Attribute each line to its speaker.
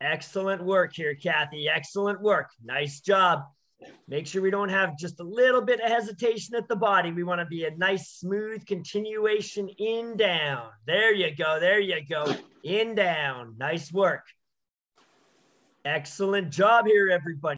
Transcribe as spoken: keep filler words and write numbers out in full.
Speaker 1: Excellent work here, Cathy. Excellent work. Nice job. Make sure we don't have just a little bit of hesitation at the body. We want to be a nice, smooth continuation in, down. There you go. There you go. In, down. Nice work. Excellent job here, everybody.